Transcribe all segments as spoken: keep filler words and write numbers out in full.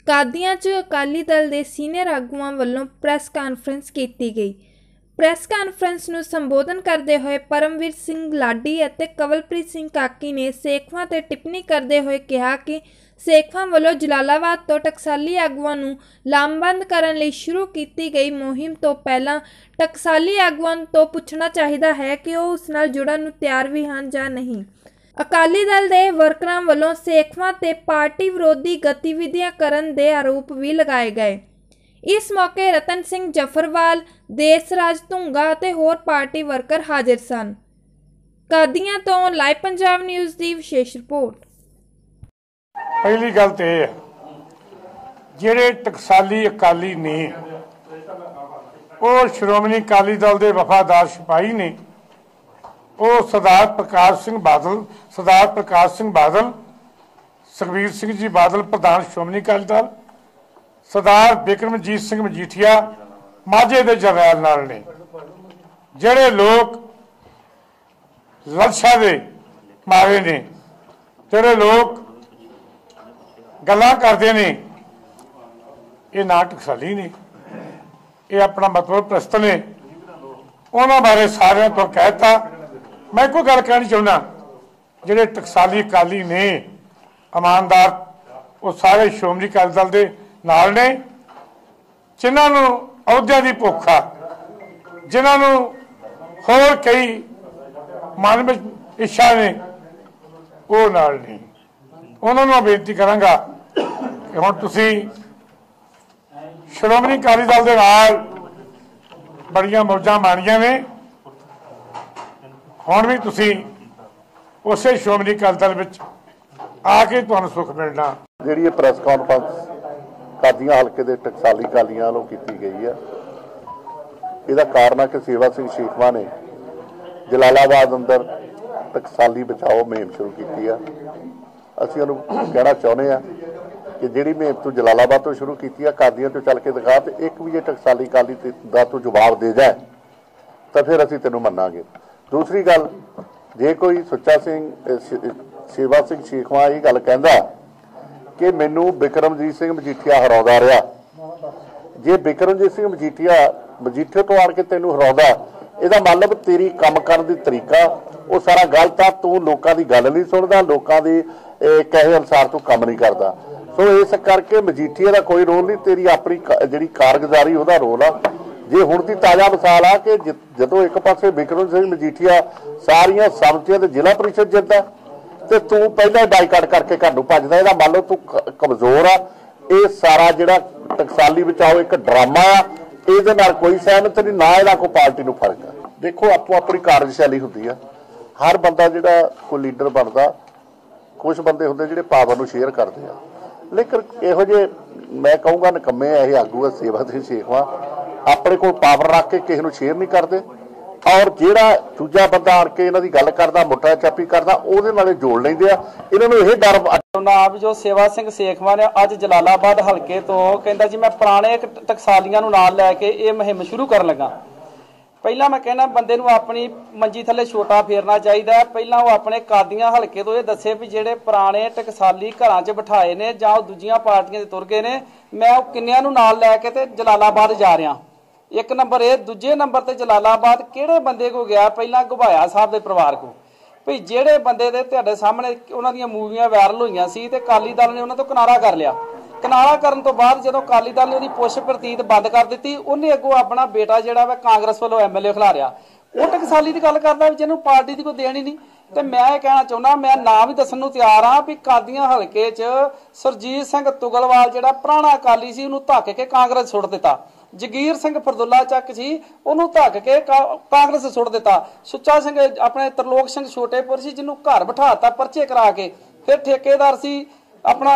कादियां च अकाली दल के सीनियर आगुआं वल्लों प्रैस कानफ्रेंस की गई। प्रैस कानफ्रेंस नूं संबोधन करते हुए परमवीर सिंह लाडी और कवलप्रीत सिंह काकी ने सेखवां ते टिप्पणी करते हुए कहा कि सेखवां वल्लों जलालाबाद तो टकसाली आगुआं नूं लामबंद करन लई शुरू की गई मुहिम तो पहलां टकसाली आगुआं तो पुछना चाहिए है कि वह उस नाल जुड़न नूं तैयार भी हैं जां नहीं। अकाली दल के वर्करां वल्लों सेखवां ते पार्टी विरोधी गतिविधियां करन दे आरोप भी लगाए गए। इस मौके रतन सिंह जफरवाल, देसराज धुंगा ते होर पार्टी वर्कर हाजिर सन। कादियां तो लाइव पंजाब न्यूज़ की विशेष रिपोर्ट। पहली गल तो यह है जिहड़े टकसाली अकाली ने वो श्रोमणी अकाली दल के वफादार सिपाही ने, वो सरदार प्रकाश सिंह बादल सरदार प्रकाश सिंह बादल, सुखबीर सिंह जी बादल प्रधान श्रोमणी अकाली दल, सरदार बिक्रमजीत सिंह मजीठिया माझे के जरनैल नाल ने, जिहड़े लोग ललशा दे मारे ने, जिहड़े लोग गल्लां करते ने, ये ना टकसाली ने, ये अपना मतलब प्रस्त ने, उन्होंने बारे सारे तो कहता। मैं कोई गल कहनी चाहना, जिहड़े टकसाली अकाली ने ईमानदार वो सारे श्रोमणी अकाली दल के नाल ने, जिन्हां नूं अहुदियां दी भुख आ, जिन्हां नूं होर कई मन में इच्छा ने, वो नाल नहीं। उन्होंने मैं बेनती करांगा कि हुण तुसीं श्रोमणी अकाली दल दे नाल बड़ियां मौजां माणियां ने, हुण भी तुसीं उसे श्रोमणी अकाली दल विच आके तुहानूं सुख मिलना। जिहड़ी प्रैस कॉन्फ्रेंस कादियां हल्के के टकसाली अकालियां वालों की गई है, इसका कारण है कि सेवा सिंह शेखवा ने जलालाबाद अंदर टकसाली बचाओ मुहिम शुरू की है। असीं उन्होंने कहना चाहुंदे आ कि जिहड़ी मुहिम तू जलालाबाद तो शुरू की है, कादियां तो चल के दिखा, तो एक भी ये टकसाली अकाली का तू जवाब दे जाए तो फिर असीं तैनूं मन्नांगे। दूसरी गल, जे कोई सुच्चा सिंह सेवा सिंह शेखवा ये गल कहंदा कि मैनू बिक्रमजीत सिंह मजीठिया हराउंदा रहा, जे बिक्रमजीत सिंह मजीठिया मजीठे तो आण के तैनूं हराउंदा, इहदा मतलब तेरी काम करन दी तरीका वो सारा गलत आ। तू लोकां दी गल नहीं सुनदा, लोकां दी कहे अनुसार तू काम नहीं करदा। सो इस करके मजीठिया का कोई रोल नहीं, तेरी अपनी जिहड़ी कारगुजारी उहदा रोल आ। जे हुण दी ताज़ा मिसाल आ कि जदों एक पासे बिक्रम सिंह मजीठिया सारियां समझियां ते जिला परिषद जितदा ते तू पहला बाईकाट करके घर नूं भजदा, इहदा मतलब तू कमजोर आ। ये सारा जिहड़ा टकसाली बचाओ एक ड्रामा आ, इहदे नाल कोई सहमत नहीं, ना इहदा कोई पार्टी नूं फर्क आ। देखो आपो अपनी कार्यशैली हुंदी आ, हर बंदा जिहड़ा कोई लीडर बनदा, कुछ बंदे हुंदे जिहड़े पावर नूं शेयर करदे आ, लेकिन इहो जे मैं कहूँगा निकम्मे आ ये आगू सेवा सिंह शेखवा अपने को पावर रख के किसी को शेयर नहीं करते, और जिहड़ा दूजा बंदा आण के इन्हां दी गल करदा, मुट्ठा चापी करदा, उहदे नाल जोड़ लैंदे आ। इन्हां नूं इह डर नाम जो सेवा सिंह सेखवा ने अज जलालाबाद हल्के तो कहंदा जी मैं पुराने टकसालियां नूं नाल लैके ये मुहिम शुरू करन लगा। पहला मैं कहना बंदे नूं अपनी मंजी थले छोटा फेरना चाहिए। पहला वो अपने कादियां हल्के तो ये दसे भी जिहड़े पुराने टकसाली घरां च बिठाए ने जां दूजियां पार्टियां दे तुर गए ने, मैं किन्नियां नूं नाल लैके ते जलालाबाद जा रहा। एक नंबर ये, दूजे नंबर ते जलालाबाद किहड़े बंदे को गया, पहला घुबाया साहब के परिवार को भई जिहड़े बंदे दे तुहाडे सामने उन्हां दीयां मूवियां वायरल होईयां सी ते अकाली दल ने उन्हां तो किनारा कर लिया। किनारा करन तो बाद जदों अकाली दल ने उहदी पुछ प्रतीत बंद कर दित्ती, उहने अगों अपना बेटा जिहड़ा वा कांग्रेस वालों एम एल ए खिलारिया, वो टकसाली की गल करदा जिन्होंने पार्टी की कोई देन ही नहीं। तो मैं ये कहना चाहुंदा, मैं नाम ही दस्सण नूं तैयार हाँ भी कादियां हल्के च सुरजीत सिंह तुगलवाल जिहड़ा पुराना अकाली सी उहनूं धक्क के कांग्रेस सुट दिता। जगीर सिंह फरदुल्ला चक सी उहनूं धक्क के कांग्रेस सुट दिता। सुच्चा सिंह अपने तरलोक सिंह छोटेपुर सी जिन्हों घर बिठाता परचे करा के, फिर ठेकेदार सी अपना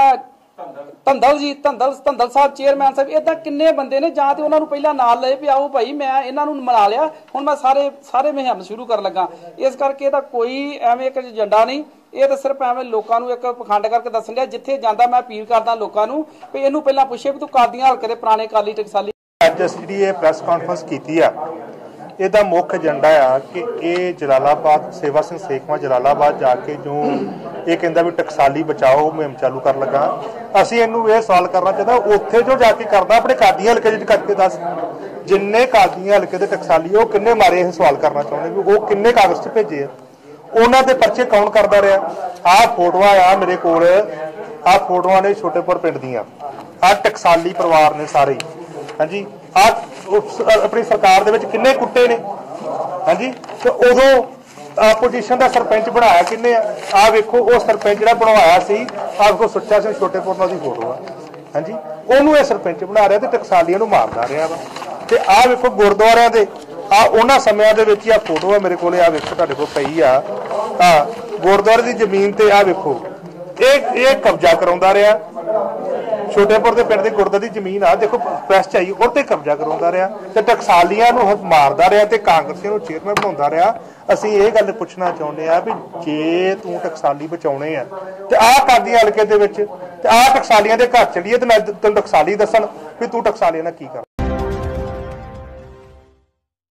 धंधल जी धंधल धंधल साहब चेयरमैन साहब, इदा किन्ने बंदे ने जां ते उन्हां नूं पहिलां नाल लए भी आओ भाई मैं इन्हां नूं मना लिया, हुण मैं सारे सारे मुहिम शुरू कर लगा। इस करके इहदा कोई एवें एक एजेंडा नहीं, ये तो सिर्फ एवें लोकां नूं एक पखंड करके दस्सण दिया। जिथे जांदा मैं अपील करदा लोकां नूं भी इहनूं पहिलां पुछे भी तूं कादियां हल्के दे पुराने अकाली टकसाली अज जी प्रैस कॉन्फ्रेंस की है, ਇਹਦਾ ਮੁੱਖ ਏਜੰਡਾ ਆ ਕਿ ਇਹ ਜਲਾਲਾਬਾਦ ਸੇਵਾ ਸਿੰਘ ਸੇਖਵਾਂ ਜਲਾਲਾਬਾਦ ਜਾ ਕੇ ਜੋ ਇਹ ਕਹਿੰਦਾ ਵੀ ਟਕਸਾਲੀ ਬਚਾਓ ਮੁਹਿੰਮ ਚਾਲੂ ਕਰਨ ਲੱਗਾ। ਅਸੀਂ ਇਹਨੂੰ ਇਹ ਸਵਾਲ ਕਰਨਾ ਚਾਹੁੰਦਾ ਉੱਥੇ ਜੋ ਜਾ ਕੇ ਕਰਦਾ ਆਪਣੇ ਕਾਦੀਆਂ ਹਲਕੇ ਚ ਕਰਕੇ ਦੱਸ ਜਿੰਨੇ ਕਾਦੀਆਂ ਹਲਕੇ ਦੇ ਟਕਸਾਲੀ ਉਹ ਕਿੰਨੇ ਮਾਰੇ ਇਹ ਸਵਾਲ ਕਰਨਾ ਚਾਹੁੰਦੇ ਵੀ ਉਹ ਕਿੰਨੇ ਕਾਗਜ਼ 'ਚ ਭੇਜੇ ਆ ਉਹਨਾਂ ਦੇ ਪਰਚੇ ਕੌਣ ਕਰਦਾ ਰਿਹਾ। ਆਹ ਫੋਟੋਆਂ ਆ ਮੇਰੇ ਕੋਲ ਆਹ ਫੋਟੋਆਂ ਨੇ ਛੋਟੇਪੁਰ ਪਿੰਡ ਦੀਆਂ ਆਹ ਟਕਸਾਲੀ ਪਰਿਵਾਰ ਨੇ ਸਾਰੇ ਹਾਂਜੀ ਆਹ ਆਪਣੀ ਸਰਕਾਰ ਦੇ ਵਿੱਚ ਕਿੰਨੇ ਕੁੱਟੇ ਨੇ ਹਾਂਜੀ ਤੇ ਉਦੋਂ ਆਪੋਜੀਸ਼ਨ ਦਾ ਸਰਪੰਚ ਬਣਾਇਆ ਕਿੰਨੇ ਆ ਆਹ ਵੇਖੋ ਉਹ ਸਰਪੰਚ ਜਿਹੜਾ ਬਣਵਾਇਆ ਸੀ ਆਹ ਵੇਖੋ ਸੁੱਚਾ ਸਿੰਘ ਛੋਟੇਪੁਰ ਨਾਲ ਦੀ ਫੋਟੋ ਆ ਹਾਂਜੀ ਉਹਨੂੰ ਇਹ ਸਰਪੰਚ ਬਣਾ ਰਿਹਾ ਤੇ ਟਕਸਾਲੀਆਂ ਨੂੰ ਮਾਰਦਾ ਰਿਹਾ ਵਾ ਤੇ ਆਹ ਵੇਖੋ ਗੁਰਦੁਆਰਿਆਂ ਦੇ ਆ ਉਹਨਾਂ ਸਮਿਆਂ ਦੇ ਵਿੱਚ ਹੀ ਆ ਫੋਟੋ ਆ ਮੇਰੇ ਕੋਲ ਆ ਵੇਖੋ ਤੁਹਾਡੇ ਕੋਲ ਪਈ ਆ ਆ ਗੁਰਦੁਆਰੇ ਦੀ ਜ਼ਮੀਨ ਤੇ ਆ ਵੇਖੋ ਇਹ ਇਹ ਕਬਜ਼ਾ ਕਰਾਉਂਦਾ ਰਿਹਾ ਛੋਟੇਪੁਰ ਦੇ ਪਿੰਡ ਦੇ ਗੁਰਦੁਆਰੇ ਦੀ ਜ਼ਮੀਨ ਆ ਦੇਖੋ ਪ੍ਰੈਸ ਚ ਆਈ ਉਹ ਤੇ ਕਬਜ਼ਾ ਕਰਾਉਂਦਾ ਰਿਹਾ ਤੇ ਟਕਸਾਲੀਆਂ ਨੂੰ ਮਾਰਦਾ ਰਿਹਾ ਤੇ ਕਾਂਗਰਸੀਆਂ ਨੂੰ ਚੇਅਰਮੈਨ ਬਣਾਉਂਦਾ ਰਿਹਾ। ਅਸੀਂ ਇਹ ਗੱਲ ਪੁੱਛਣਾ ਚਾਹੁੰਦੇ ਆ ਵੀ ਜੇ ਤੂੰ ਟਕਸਾਲੀ ਬਚਾਉਣੇ ਆ ਤੇ ਆਹ ਕਾਦੀਆਂ ਹਲਕੇ ਦੇ ਵਿੱਚ ਤੇ ਆਹ ਟਕਸਾਲੀਆਂ ਦੇ ਘਰ ਚਲੀਏ ਤੇ ਤੈਨੂੰ ਟਕਸਾਲੀ ਦੱਸਣ ਵੀ ਤੂੰ ਟਕਸਾਲੀਆਂ ਨਾਲ ਕੀ ਕਰ